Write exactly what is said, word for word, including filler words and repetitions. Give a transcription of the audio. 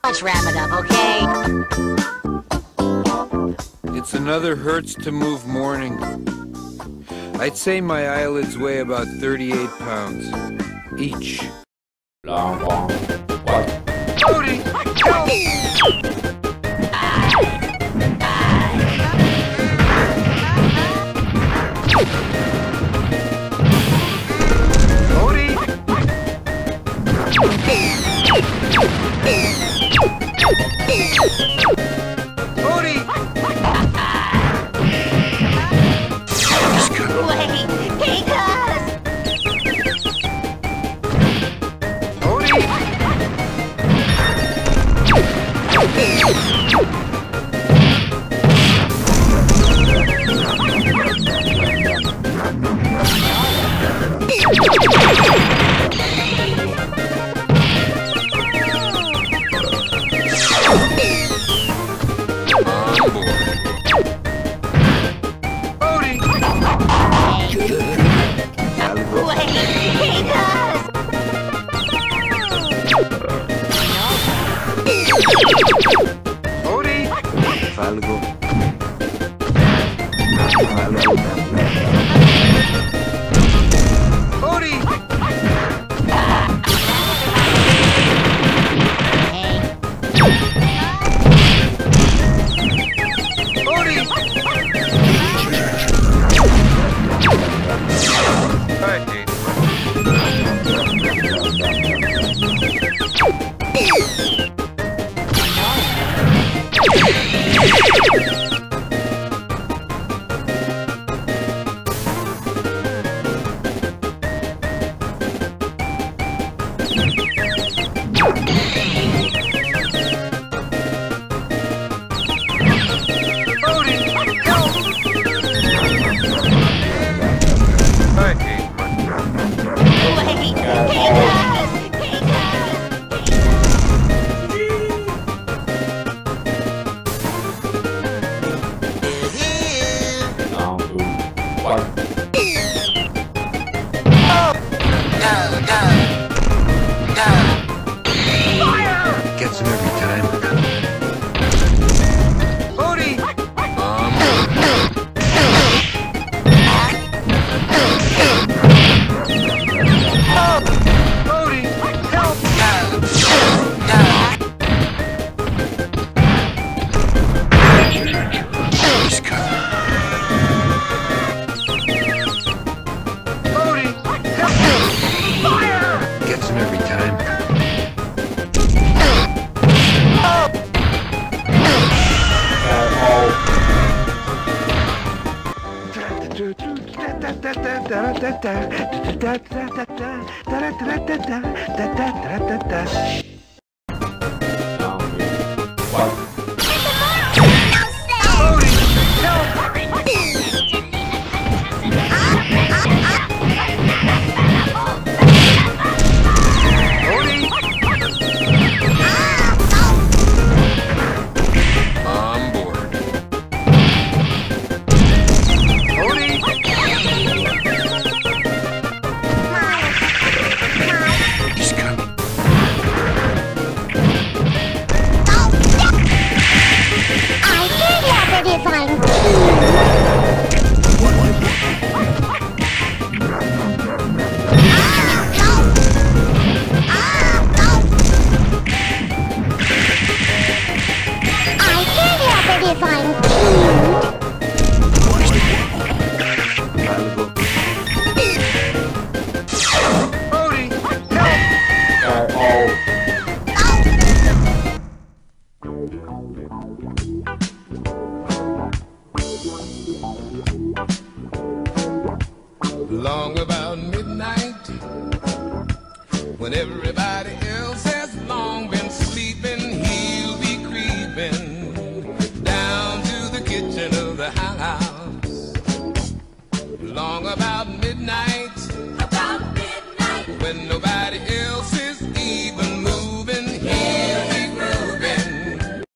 Let's wrap it up, okay? It's another hurts to move morning. I'd say my eyelids weigh about thirty-eight pounds each. Long, long, what? Cody, help! Cody! Cody! Wait, take us! Cody! Algo. Algo. Cody! Cody! Hey. Gets him every time. Cody! Um. Cody! Help! He's coming. Cody! Help! Fire! Gets him every time. Long about midnight, when everybody else has long been sleeping, he'll be creeping down to the kitchen of the house.